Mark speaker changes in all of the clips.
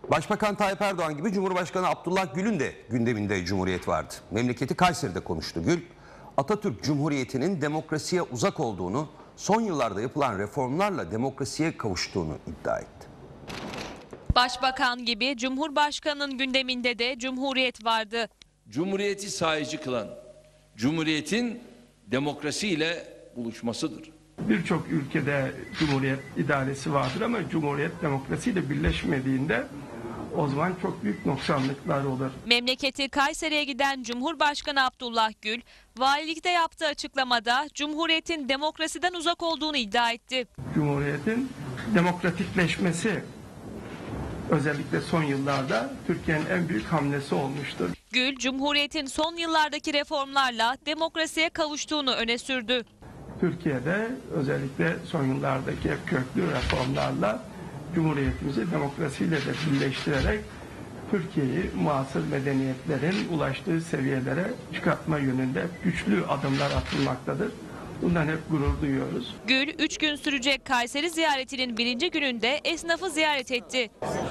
Speaker 1: Başbakan Tayyip Erdoğan gibi Cumhurbaşkanı Abdullah Gül'ün de gündeminde Cumhuriyet vardı. Memleketi Kayseri'de konuştu Gül. Atatürk Cumhuriyeti'nin demokrasiye uzak olduğunu, son yıllarda yapılan reformlarla demokrasiye kavuştuğunu iddia etti.
Speaker 2: Başbakan gibi Cumhurbaşkanı'nın gündeminde de Cumhuriyet vardı.
Speaker 3: Cumhuriyeti sahici kılan, Cumhuriyet'in demokrasiyle buluşmasıdır.
Speaker 4: Birçok ülkede Cumhuriyet idaresi vardır ama Cumhuriyet demokrasiyle birleşmediğinde o zaman çok büyük noksanlıklar olur.
Speaker 2: Memleketi Kayseri'ye giden Cumhurbaşkanı Abdullah Gül, valilikte yaptığı açıklamada Cumhuriyet'in demokrasiden uzak olduğunu iddia etti.
Speaker 4: Cumhuriyet'in demokratikleşmesi özellikle son yıllarda Türkiye'nin en büyük hamlesi olmuştur.
Speaker 2: Gül, Cumhuriyet'in son yıllardaki reformlarla demokrasiye kavuştuğunu öne sürdü.
Speaker 4: Türkiye'de özellikle son yıllardaki köklü reformlarla Cumhuriyetimizi demokrasiyle de birleştirerek Türkiye'yi muasır medeniyetlerin ulaştığı seviyelere çıkartma yönünde güçlü adımlar atılmaktadır. Bundan hep gurur duyuyoruz.
Speaker 2: Gül, 3 gün sürecek Kayseri ziyaretinin 1. gününde esnafı ziyaret etti.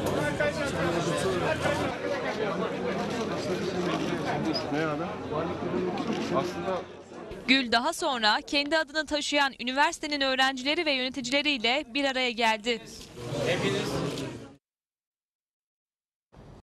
Speaker 2: Gül daha sonra kendi adını taşıyan üniversitenin öğrencileri ve yöneticileriyle bir araya geldi.
Speaker 5: Hepiniz